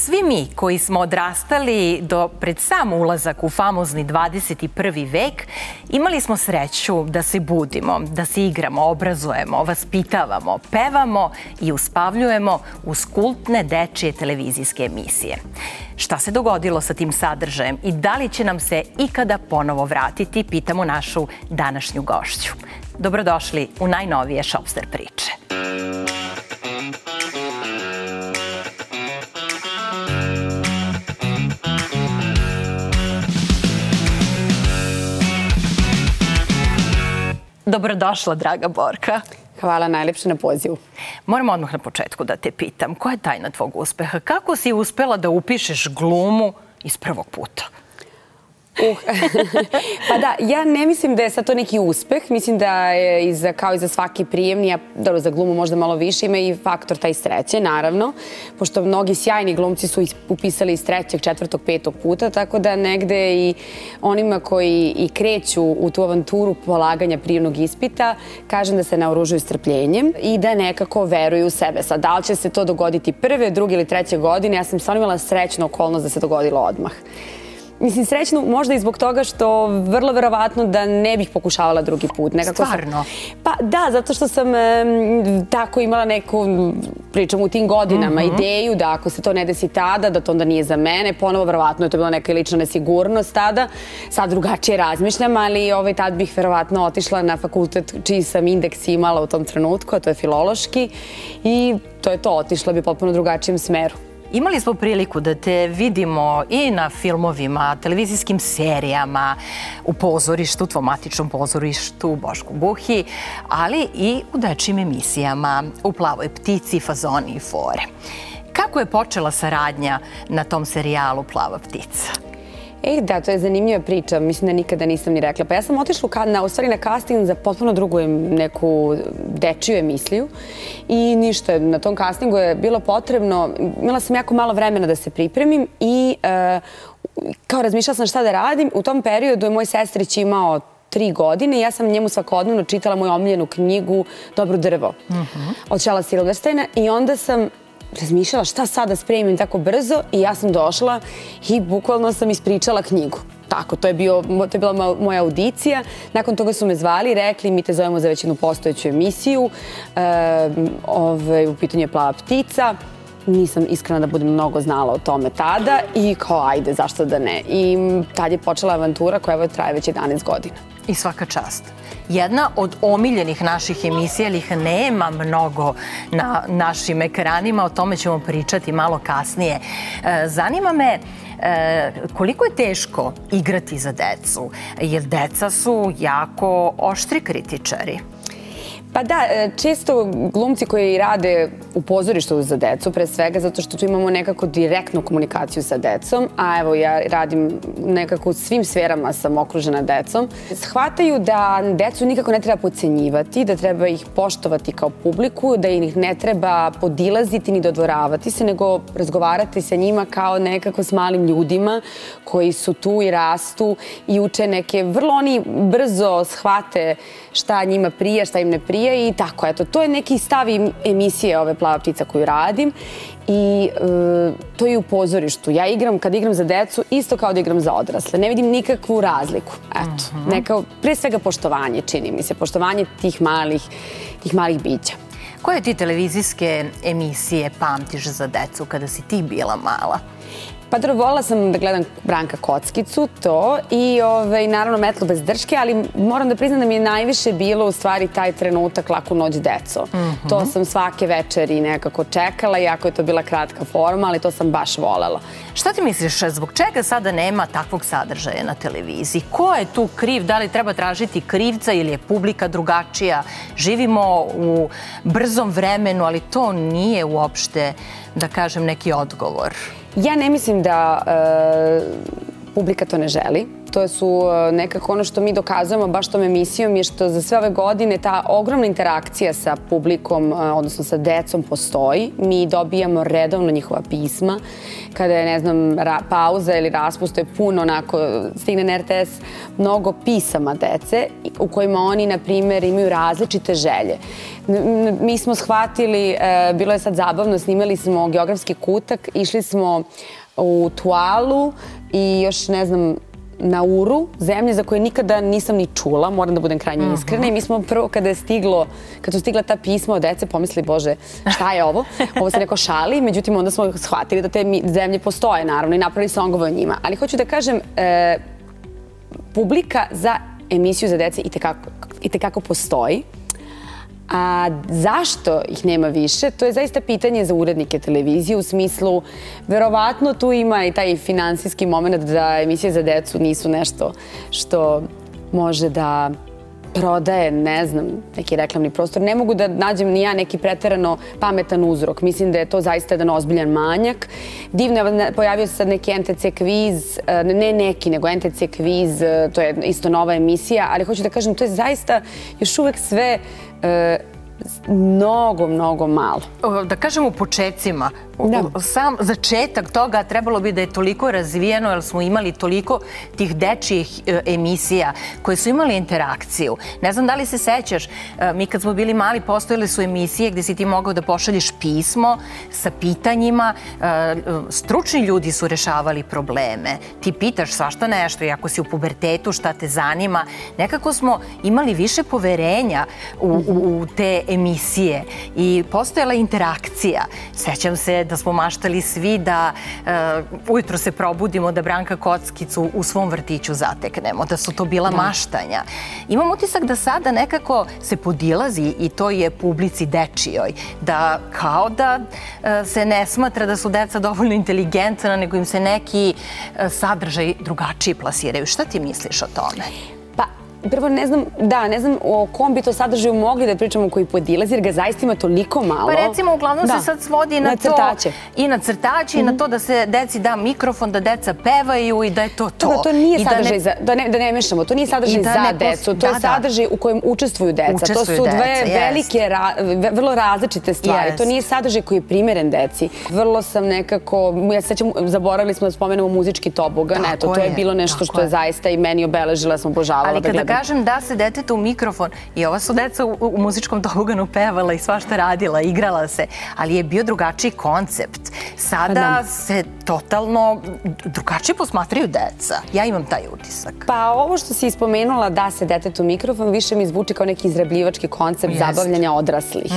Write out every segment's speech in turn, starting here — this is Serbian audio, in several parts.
Svi mi koji smo odrastali do pred sam ulazak u famozni 21. vek, imali smo sreću da se budimo, da se igramo, obrazujemo, vaspitavamo, pevamo i uspavljujemo uz kultne dečije televizijske emisije. Šta se dogodilo sa tim sadržajem i da li će nam se ikada ponovo vratiti, pitamo našu današnju gošću. Dobrodošli u najnovije Šopster priče. Dobrodošla, draga Borka. Hvala najlepše na pozivu. Moram odmah na početku da te pitam, koja je tajna tvog uspeha? Kako si uspela da upišeš glumu iz prvog puta? Pa da, ja ne mislim da je sad to neki uspeh. Mislim da je kao i za svaki prijemni, a dobro, za glumu možda malo više, ima i faktor taj sreće, naravno. Pošto mnogi sjajni glumci su upisali iz trećeg, četvrtog, petog puta, tako da negde i onima koji i kreću u tu avanturu polaganja prijemnog ispita, kažem da se naoružuju strpljenjem i da nekako veruju u sebe. Sad, da li će se to dogoditi prve, druge ili treće godine, ja sam stvarno imala srećnu okolnost da se dogodilo odmah. Mislim, srećno možda i zbog toga što vrlo verovatno da ne bih pokušavala drugi put. Stvarno? Pa da, zato što sam tako imala neku, pričam u tim godinama, ideju da ako se to ne desi tada, da to onda nije za mene. Ponovo, verovatno je to bila neka lična nesigurnost tada. Sad drugačije razmišljam, ali tad bih verovatno otišla na fakultet čiji sam indeks imala u tom trenutku, a to je filološki. I to je to, otišla bi potpuno drugačijem smeru. Imali smo priliku da te vidimo i na filmovima, televizijskim serijama, u pozorištu, tvom matičnom pozorištu u Bošku Buhi, ali i u dečijim emisijama, u Plavoj ptici, Fazoni i fore. Kako je počela saradnja na tom serijalu Plava ptica? Da, to je zanimljiva priča. Mislim da nikada nisam ni rekla. Pa ja sam otišla u stvari na casting za potpuno drugu neku dečiju emisiju i ništa. Na tom castingu je bilo potrebno, imala sam jako malo vremena da se pripremim i kao razmišljala sam šta da radim. U tom periodu je moj sestrić imao 3 godine i ja sam njemu svakodnevno čitala moju omiljenu knjigu Dobro drvo od Šela Silversteina i onda sam razmišljala šta sad da spremim tako brzo i ja sam došla i bukvalno sam ispričala knjigu. Tako, to je bila moja audicija. Nakon toga su me zvali i rekli mi te zovemo za već jednu postojeću emisiju. U pitanju je Plava ptica. Nisam iskrena da budem mnogo znala o tome tada i kao ajde, zašto da ne. I tad je počela avantura koja evo traje već 11 godina. I svaka čast. Jedna od omiljenih naših emisija, ali ih nema mnogo na našim ekranima, o tome ćemo pričati malo kasnije. Zanima me koliko je teško igrati za decu, jer deca su jako oštri kritičari. Pa da, često glumci koji rade u pozorištu za decu, pre svega zato što tu imamo nekako direktnu komunikaciju sa decom, a evo ja radim nekako u svim sferama sam okružena decom, shvataju da decu nikako ne treba podcenjivati, da treba ih poštovati kao publiku, da ih ne treba podilaziti ni dodvoravati se, nego razgovarati sa njima kao nekako s malim ljudima koji su tu i rastu i uče neke, vrlo oni brzo shvate šta njima prija, šta im ne prija i tako, eto, to je neki stav emisije ove Plava ptica koju radim i to je u pozorištu. Ja igram, kad igram za decu, isto kao da igram za odrasle. Ne vidim nikakvu razliku. Eto, pre svega poštovanje, čini mi se, poštovanje tih malih bića. Koje ti televizijske emisije pamtiš za decu kada si ti bila mala? Pa dobro, volila sam da gledam Branka Kockicu, to, i naravno Metlo bez drške, ali moram da priznam da mi je najviše bilo u stvari taj trenutak Laku noć deco. To sam svake večeri nekako čekala, iako je to bila kratka forma, ali to sam baš volela. Šta ti misliš, zbog čega sada nema takvog sadržaja na televiziji? Ko je tu kriv? Da li treba tražiti krivca ili je publika drugačija? Živimo u brzom vremenu, ali to nije uopšte, da kažem, neki odgovor. Ja ne mislim da publika to ne želi. to su nekako ono što mi dokazujemo baš tom emisijom je što za sve ove godine ta ogromna interakcija sa publikom, odnosno sa decom postoji. Mi dobijamo redovno njihova pisma. Kada je, ne znam, pauza ili raspust, to je puno onako, stigne na RTS mnogo pisama dece u kojima oni, na primjer, imaju različite želje. Mi smo shvatili, bilo je sad zabavno, snimali smo Geografski kutak, išli smo u Tualu i još, ne znam, Nauru, zemlje za koje nikada nisam ni čula, moram da budem krajnje iskrena. I mi smo prvo, kad su stigla ta pisma od dece, pomislili, Bože, šta je ovo? Ovo se neko šali, međutim, onda smo shvatili da te zemlje postoje, naravno, i napravili songove o njima. Ali hoću da kažem, publika za emisiju za dece itekako postoji. A zašto ih nema više? To je zaista pitanje za urednike televizije u smislu, verovatno tu ima i taj finansijski moment da emisije za decu nisu nešto što može da prodaje, ne znam, neki reklamni prostor. Ne mogu da nađem ni ja neki preterano pametan uzrok. Mislim da je to zaista jedan ozbiljan manjak. Divno je, pojavio se sad neki NTC kviz, ne neki, nego NTC kviz, to je isto nova emisija, ali hoću da kažem, to je zaista još uvek sve mnogo malo. Da kažem u početcima, sam začetak toga trebalo bi da je toliko razvijeno jer smo imali toliko tih dečijih emisija koje su imali interakciju. Ne znam da li se sećaš, mi kad smo bili mali postojale su emisije gde si ti mogao da pošalješ pismo sa pitanjima, stručni ljudi su rešavali probleme, ti pitaš svašta nešto i ako si u pubertetu šta te zanima, nekako smo imali više poverenja u te emisije i postojala interakcija. Sećam se da smo maštali svi da ujutro se probudimo, da Branka Kockicu u svom vrtiću zateknemo, da su to bila maštanja. Imam utisak da sada nekako se podilazi i to je publici dečijoj, da kao da se ne smatra da su deca dovoljno inteligentna, nego im se neki sadržaj drugačiji plasiraju. Šta ti misliš o tome? Prvo, ne znam o kom bi to sadržaju mogli da pričamo koji podilazi, jer ga zaista ima toliko malo. Pa recimo, uglavnom se sad svodi na to i na crtače i na to da se deci da mikrofon, da deca pevaju i da je to to. To nije sadržaj za, da ne mešamo, to nije sadržaj za decu, to je sadržaj u kojem učestvuju deca. To su dve velike, vrlo različite stvari. To nije sadržaj koji je primeren deci. Vrlo sam nekako, ja se sećam, zaboravili smo da spomenemo muzički tobogan, eto, to je bilo nešto što je zaista i meni obeležila, sam obožavala da gledam. Kažem da se detetu u mikrofon i ova su deca u muzičkom toboganu pevala i svašta radila, igrala se, ali je bio drugačiji koncept. Sada se totalno drugačije posmatraju deca. Ja imam taj utisak. Pa ovo što si ispomenula da se detetu u mikrofon više mi zvuči kao neki izrabljivački koncept zabavljanja odraslih.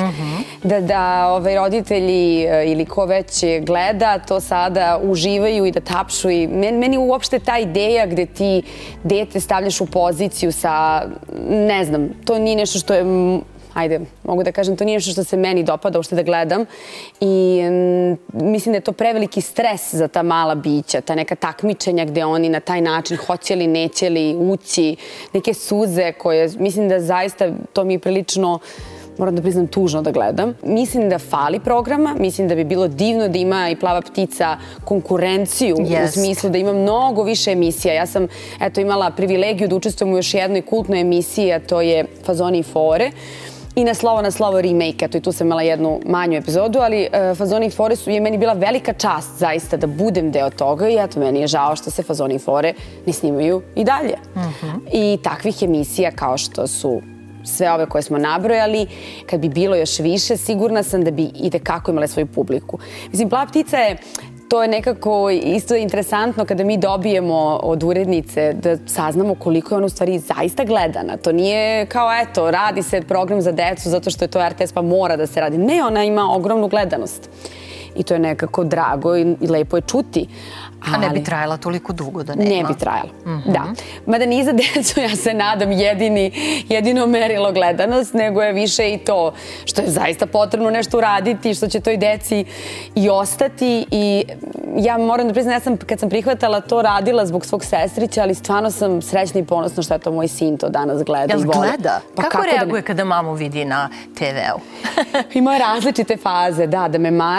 Da roditelji ili ko već gleda to sada uživaju i da tapšu i meni uopšte ta ideja gde ti dete stavljaš u poziciju sa, ne znam, to nije nešto što je, ajde, mogu da kažem, to nije nešto što se meni dopada uopšte da gledam i mislim da je to preveliki stres za ta mala bića, ta neka takmičenja gde oni na taj način hoće li, neće li ući, neke suze koje, mislim da zaista to mi je prilično, moram da priznam, tužno da gledam. Mislim da fali programa, mislim da bi bilo divno da ima i Plava ptica konkurenciju u smislu da ima mnogo više emisija. Ja sam, eto, imala privilegiju da učestvujem u još jednoj kultnoj emisiji, a to je Fazoni i fore. I na slovo remake, eto i tu sam imala jednu manju epizodu, ali Fazoni i fore je meni bila velika čast zaista da budem deo toga i eto meni je žao što se Fazoni i fore ne snimaju i dalje. I takvih emisija kao što su sve ove koje smo nabrojali, kad bi bilo još više, sigurna sam da bi itekako imale svoju publiku. Mislim, Plava ptica je, to je nekako isto interesantno kada mi dobijemo od urednice da saznamo koliko je ona u stvari zaista gledana. To nije kao, eto, radi se program za decu zato što je to RTS pa mora da se radi. Ne, ona ima ogromnu gledanost. I to je nekako drago i lepo je čuti. A ne bi trajala toliko dugo da nema? Ne bi trajala, da. Mada nije za decu, ja se nadam, jedino merilo gledanost, nego je više i to što je zaista potrebno nešto uraditi, što će toj deci i ostati. I ja moram da priznam, ja sam kad sam prihvatala to radila zbog svog sestrića, ali stvarno sam srećna i ponosna što je to moj sin to danas gleda. Jel gleda? Kako reaguje kada mamu vidi na TV-u? Ima različite faze, da me mazi po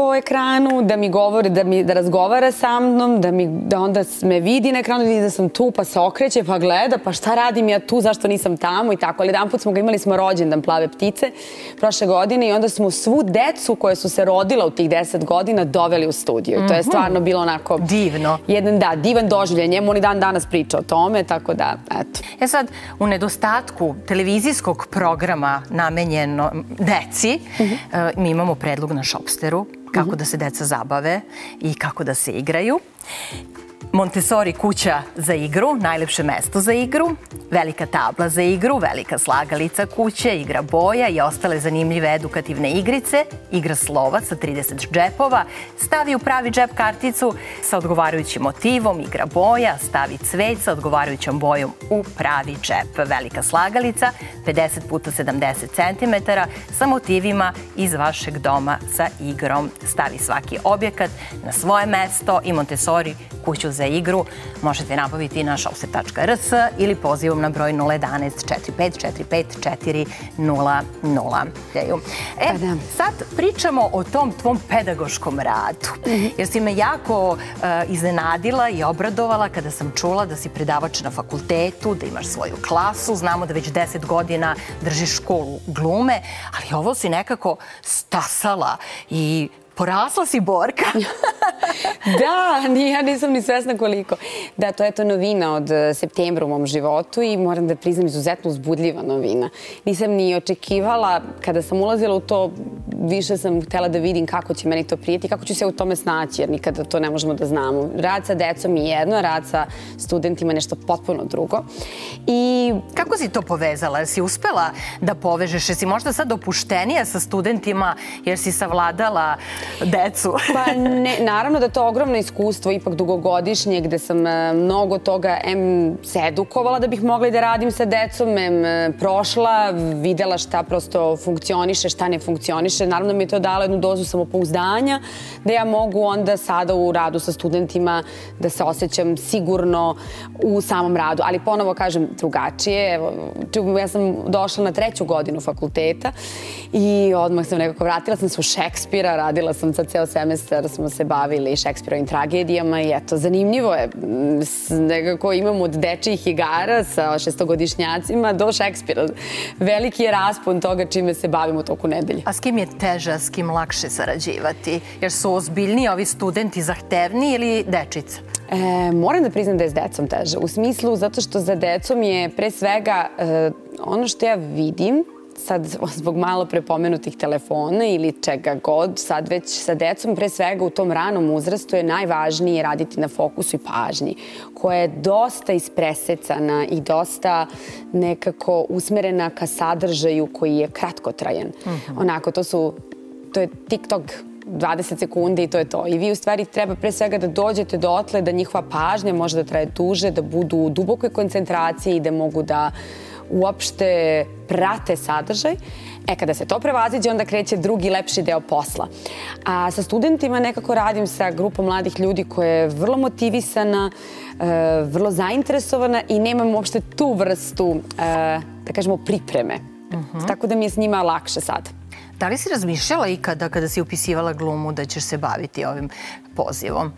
o ekranu, da mi govori, da razgovara sa mnom, da onda me vidi na ekranu, vidi da sam tu, pa se okreće, pa gleda, pa šta radim ja tu, zašto nisam tamo i tako. Ali jedan put imali smo rođendan Plave ptice prošle godine i onda smo svu decu koje su se rodila u tih 10 godina doveli u studiju. To je stvarno bilo onako... Divno. Divan doživljaj. Njemu oni dan danas priča o tome, tako da, eto. Sad, u nedostatku televizijskog programa namenjeno deci, mi imamo predlog na Shopsteru kako da se deca zabave i kako da se igraju. Montessori kuća za igru, najlepše mesto za igru, velika tabla za igru, velika slagalica kuće, igra boja i ostale zanimljive edukativne igrice, igra slova sa 30 džepova, stavi u pravi džep karticu sa odgovarajućim motivom, igra boja, stavi cvet sa odgovarajućom bojom u pravi džep, velika slagalica, 50 puta 70 cm sa motivima iz vašeg doma sa igrom. Stavi svaki objekat na svoje mesto i Montessori kuću za igru možete nabaviti na shopster.rs ili pozivom na broj 011 4545 400. Sad pričamo o tom tvom pedagoškom radu, jer si me jako iznenadila i obradovala kada sam čula da si predavač na fakultetu, da imaš svoju klasu, znamo da već 10 godina držiš školu glume, ali ovo si nekako stasala i porasla si, Borka. Da, ja nisam ni svesna koliko. Da, to je to novina od septembra u mom životu i moram da priznam izuzetno uzbudljiva novina. Nisam ni očekivala, kada sam ulazila u to, više sam htela da vidim kako će meni to prijeti, kako ću se u tome snaći, jer nikada to ne možemo da znamo. Rad sa decom je jedno, rad sa studentima je nešto potpuno drugo. I kako si to povezala? Jer si uspela da povežeš? Jer si možda sad opuštenija sa studentima jer si savladala decu? Pa ne, naravno da je to ogromno iskustvo, ipak dugogodišnje, gde sam mnogo toga se edukovala da bih mogla i da radim sa decom, prošla, videla šta prosto funkcioniše, šta ne funkcioniše. Naravno mi je to dalo jednu dozu samopouzdanja, da ja mogu onda sada u radu sa studentima da se osjećam sigurno u samom radu. Ali ponovo kažem drugačije. Evo, ja sam došla na 3. godinu fakulteta i odmah sam nekako vratila sam se u Šekspira, radila sam sad ceo semestar, smo se bavili Šekspirovim tragedijama i eto, zanimljivo je. Nekako imam od dečijih igara sa 6-godišnjacima do Šekspira. Veliki je raspon toga čime se bavimo toku nedelje. A s kim je teže, s kim lakše sarađivati? Jer su ozbiljniji ovi studenti zahtevniji ili dečica? Moram da priznam da je s decom teže. U smislu zato što za decom je pre svega ono što ja vidim, sad zbog malo prepomenutih telefona ili čega god, sad već sa decom pre svega u tom ranom uzrastu je najvažnije raditi na fokusu i pažnji, koja je dosta ispresecana i dosta nekako usmerena ka sadržaju koji je kratkotrajan. Onako, to je TikTok 20 sekundi i to je to. I vi u stvari treba pre svega da dođete dotle da njihova pažnja može da traje duže, da budu u dubokoj koncentraciji i da mogu da uopšte prate sadržaj. Kada se to prevaziđe, onda kreće drugi, lepši deo posla. A sa studentima nekako radim sa grupom mladih ljudi koja je vrlo motivisana, vrlo zainteresovana i nemam uopšte tu vrstu, da kažemo, pripreme. Tako da mi je s njima lakše sada. Da li si razmišljala ikada kada si upisivala glumu da ćeš se baviti ovim pozivom?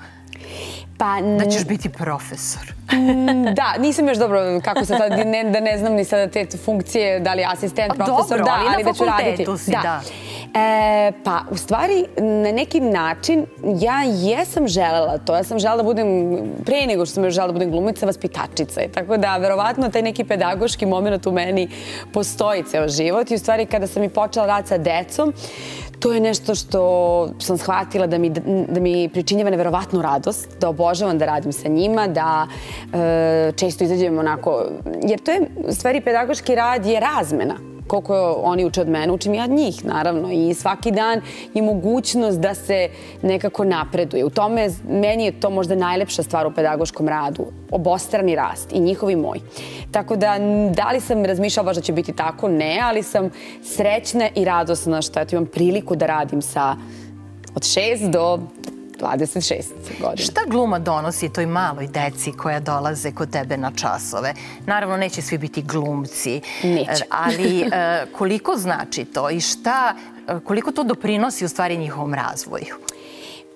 Da ćeš biti profesor? Da, nisam još dobro kako se sad, da ne znam ni sada te funkcije, da li asistent, profesor, da, ali da ću raditi. Dobro, ali na fakultetu si, da. Pa, u stvari, na neki način, ja jesam želela to. Ja sam želela da budem, pre nego što sam još želela da budem glumica, vaspitačica. Tako da, verovatno, taj neki pedagoški moment u meni postoji ceo život. I u stvari, kada sam i počela rad sa decom, to je nešto što sam shvatila da mi pričinjava neverovatnu radost, da obožavam da radim sa njima, da često izađem onako, jer to je, u stvari, pedagoški rad je razmena. Koliko oni uče od mene, učim ja od njih, naravno. I svaki dan je mogućnost da se nekako napreduje. U tome, meni je to možda najlepša stvar u pedagoškom radu. Obostrani rast, i njihov i moj. Tako da li sam razmišljala baš da će biti tako? Ne, ali sam srećna i radosna što imam priliku da radim od 6 do 26 godina. Šta gluma donosi toj maloj deci koja dolaze kod tebe na časove? Naravno, neće svi biti glumci. Neće. Ali koliko znači to i koliko to doprinosi u stvari njihovom razvoju?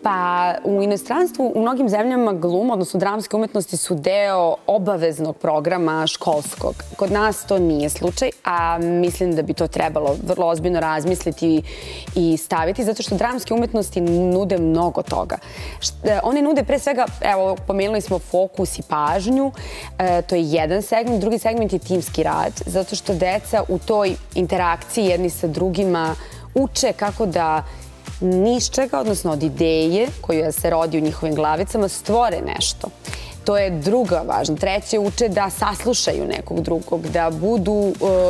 Pa u inostranstvu, u mnogim zemljama gluma, odnosno dramske umetnosti su deo obaveznog programa školskog. Kod nas to nije slučaj, a mislim da bi to trebalo vrlo ozbiljno razmisliti i staviti, zato što dramske umetnosti nude mnogo toga. One nude pre svega, evo, pomenuli smo fokus i pažnju, to je jedan segment, drugi segment je timski rad, zato što deca u toj interakciji jedni sa drugima uče kako da niz čega, odnosno od ideje koja se rodi u njihovim glavicama, stvore nešto. To je druga važna. Treće, uče da saslušaju nekog drugog, da budu...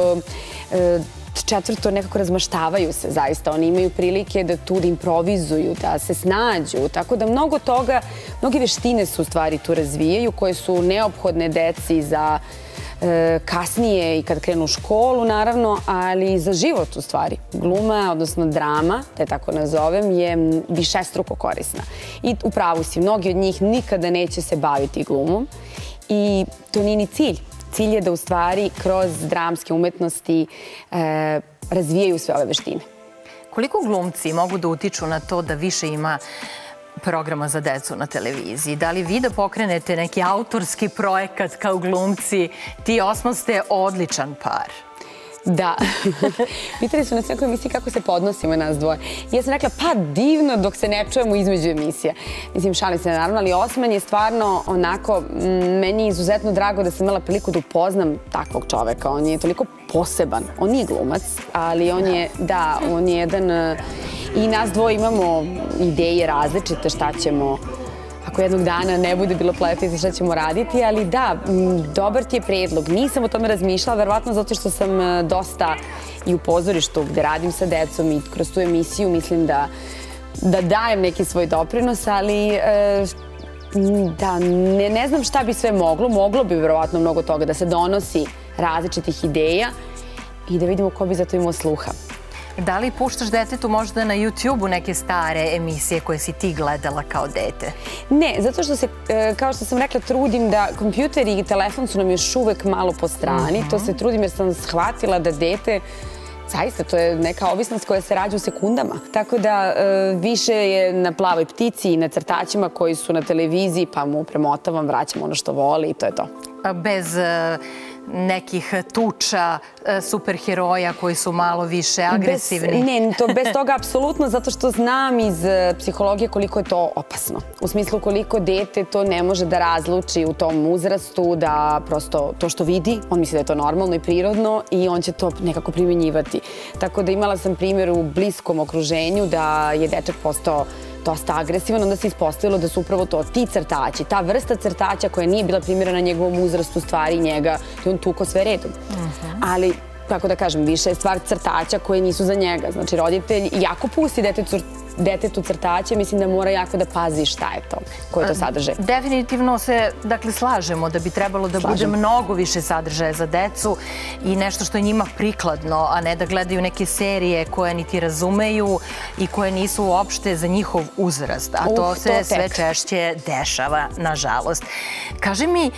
Četvrto, nekako razmaštavaju se zaista. Oni imaju prilike da tu improvizuju, da se snađu. Tako da mnogo toga, mnoge veštine su u stvari tu razvijaju, koje su neophodne deci za kasnije i kad krenu u školu, naravno, ali i za život u stvari. Gluma, odnosno drama, da je tako nazovem, je višestruko korisna. I u pravu si, mnogi od njih nikada neće se baviti glumom i to nije ni cilj. Cilj je da u stvari kroz dramske umetnosti razvijaju sve ove veštine. Koliko glumci mogu da utiču na to da više ima programa za decu na televiziji? Da li vi da pokrenete neki autorski projekat kao glumci? Ti osmo ste odličan par. Da. Pitali su nas nekoj emisiji kako se podnosimo nas dvoje. Ja sam rekla, pa divno dok se ne čujemo između emisija. Mislim, šalim se naravno, ali Osman je stvarno onako, meni je izuzetno drago da sam imala priliku da upoznam takvog čoveka. On je toliko poseban. On nije glumac, ali on je, da, on je jedan... I nas dvoje imamo ideje različite šta ćemo, ako jednog dana ne bude bilo pletiti šta ćemo raditi, ali da, dobar ti je predlog. Nisam o tome razmišljala, verovatno zato što sam dosta i u pozorištu gde radim sa decom i kroz tu emisiju mislim da dajem neki svoj doprinos, ali da, ne znam šta bi sve moglo. Moglo bi verovatno mnogo toga da se donosi različitih ideja i da vidimo ko bi za to imao sluha. Da li puštaš detetu možda na YouTube-u neke stare emisije koje si ti gledala kao dete? Ne, zato što se, kao što sam rekla, trudim da kompjuter i telefon su nam još uvek malo po strani. To se trudim jer sam shvatila da dete, zaista, to je neka ovisnost koja se rađa u sekundama. Tako da više je na Plavoj ptici i na crtačima koji su na televiziji, pa mu premotavam, vraćam ono što voli i to je to. Bez nekih tuča superheroja koji su malo više agresivni? Ne, bez toga apsolutno, zato što znam iz psihologije koliko je to opasno. U smislu koliko dete to ne može da razluči u tom uzrastu, da prosto to što vidi, on misli da je to normalno i prirodno i on će to nekako primjenjivati. Tako da imala sam primjer u bliskom okruženju da je dečak postao dosta agresivan, onda se ispostavilo da su upravo to ti crtači, ta vrsta crtača koja nije bila primjerena njegovom uzrastu, stvari njega, i on tuko sve redom. Ali, kako da kažem, više je stvar crtača koje nisu za njega. Znači, roditelj jako pusti detetu crtače, mislim da mora jako da pazi šta je to, koje to sadrže. Definitivno se, dakle, slažemo da bi trebalo da bude mnogo više sadržaja za decu i nešto što je njima prikladno, a ne da gledaju neke serije koje niti razumeju i koje nisu uopšte za njihov uzrast. A to se sve češće dešava, nažalost. Kaži mi,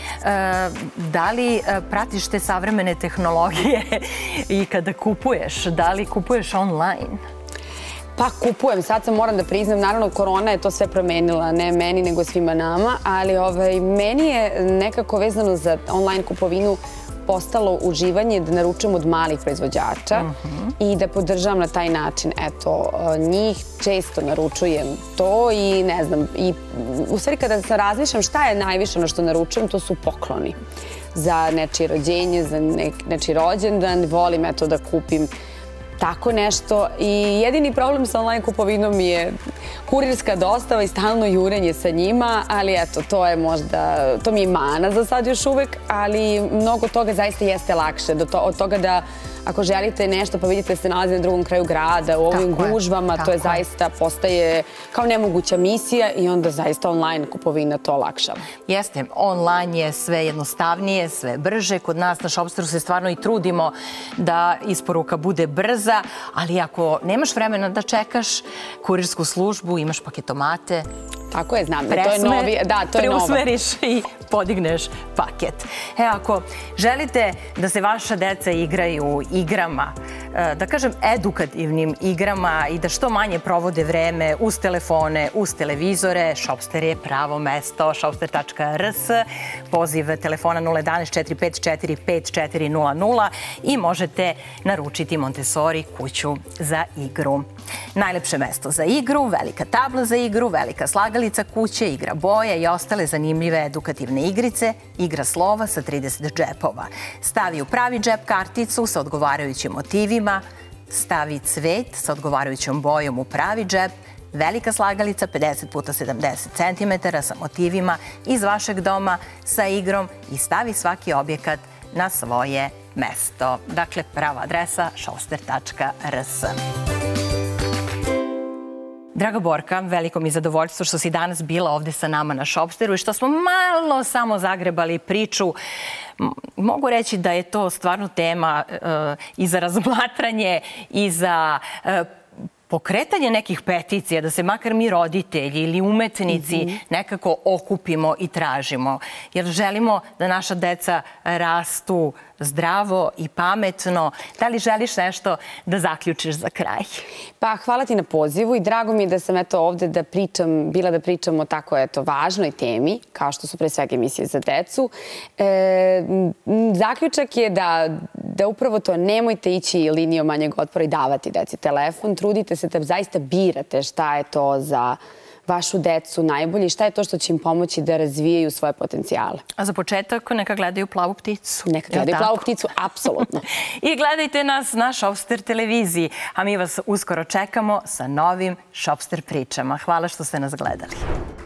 da li pratiš te savremene tehnologije i kada kupuješ? Da li kupuješ online? Pa kupujem, sad sam moram da priznam, naravno korona je to sve promenila, ne meni nego svima nama, ali meni je nekako vezano za online kupovinu postalo uživanje da naručujem od malih proizvođača i da podržavam na taj način. Eto, njih često naručujem to i ne znam, i u stvari kada se razmišljam šta je najviše ono što naručujem, to su pokloni za nečije rođenje, za nečiji rođendan, volim eto da kupim tako nešto i jedini problem sa online kupovinom je kurirska dostava i stalno jurenje sa njima, ali eto, to je možda, to mi je mana za sad još uvek, ali mnogo toga zaista jeste lakše. Od toga da ako želite nešto pa vidite da se nalazi na drugom kraju grada, u ovim gužvama, to je zaista postaje kao nemoguća misija i onda zaista online kupovina to olakšava. Jeste, online je sve jednostavnije, sve brže. Kod nas na Shopsteru se stvarno i trudimo da isporuka bude brza, ali ako nemaš vremena da čekaš kurirsku službu, imaš paketomate, tako je, znam. To je novi, da, to je novo. Preusmeriš i podigneš paket. Ako želite da se vaša deca igraju igrama da kažem, edukativnim igrama i da što manje provode vreme uz telefone, uz televizore, Shopster je pravo mesto, shopster.rs, poziv telefona 011 454 5400 i možete naručiti Montessori kuću za igru. Najlepše mesto za igru, velika tabla za igru, velika slagalica kuće, igra boja i ostale zanimljive edukativne igrice, igra slova sa 30 džepova. Stavi u pravi džep karticu sa odgovarajućim motivima, stavi cvet sa odgovarajućom bojom u pravi džep, velika slagalica 50 puta 70 cm sa motivima iz vašeg doma sa igrom i stavi svaki objekat na svoje mesto. Dakle, prava adresa shopster.rs. Draga Borka, veliko mi zadovoljstvo što si danas bila ovde sa nama na Shopsteru i što smo malo samo zagrebali priču. Mogu reći da je to stvarno tema i za razmatranje i za pokretanje nekih peticija, da se makar mi roditelji ili umetnici nekako okupimo i tražimo. Jer želimo da naša deca rastu zdravo i pametno. Da li želiš nešto da zaključiš za kraj? Pa hvala ti na pozivu i drago mi je da sam ovde bila da pričam o tako važnoj temi, kao što su pre svega emisije za decu. Zaključak je da upravo to, nemojte ići linijom manjeg otpora i davati deci telefon. Trudite se da zaista birate šta je to za vašu decu najbolje i šta je to što će im pomoći da razvijaju svoje potencijale. A za početak neka gledaju Plavu pticu. Neka gledaju Plavu pticu, apsolutno. I gledajte nas na Shopster televiziji, a mi vas uskoro čekamo sa novim Shopster pričama. Hvala što ste nas gledali.